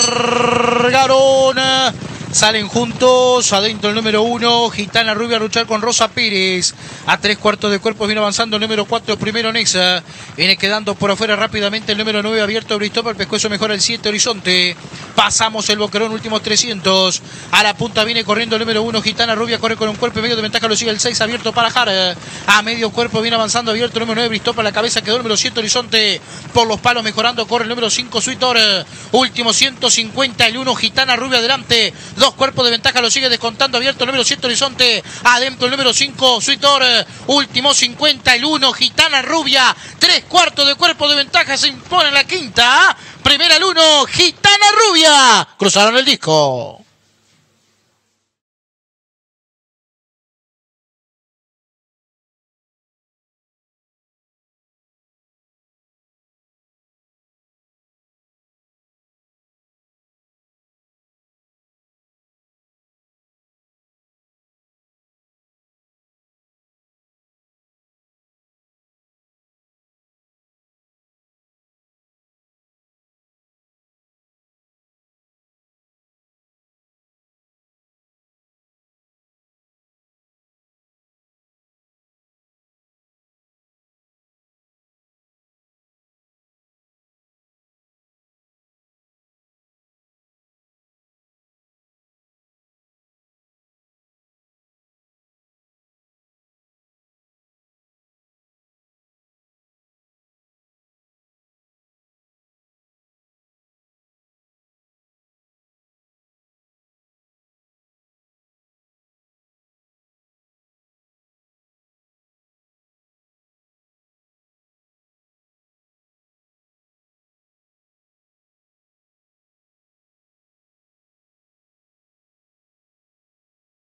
largaron. Salen juntos, adentro el número 1, Gitana Rubia a luchar con Rosa Pérez. A 3/4 de cuerpo viene avanzando el número 4, primero Nexa. Viene quedando por afuera rápidamente el número 9, abierto Bristol, el pescuezo mejora el 7, Horizonte. Pasamos el boquerón, últimos 300. A la punta viene corriendo el número 1, Gitana Rubia, corre con un cuerpo y medio de ventaja, lo sigue el 6, abierto para Jara. A medio cuerpo viene avanzando, abierto el número 9, Bristol, para la cabeza quedó el número 7, Horizonte. Por los palos mejorando, corre el número 5, Suitor. Último 150, el 1, Gitana Rubia adelante. 2 cuerpos de ventaja, lo sigue descontando, abierto el número 7, Horizonte. Adentro el número 5, Suitor. Último 50, el 1, Gitana Rubia. 3/4 de cuerpo de ventaja, se impone en la quinta. Primera el 1, Gitana Rubia. Cruzaron el disco.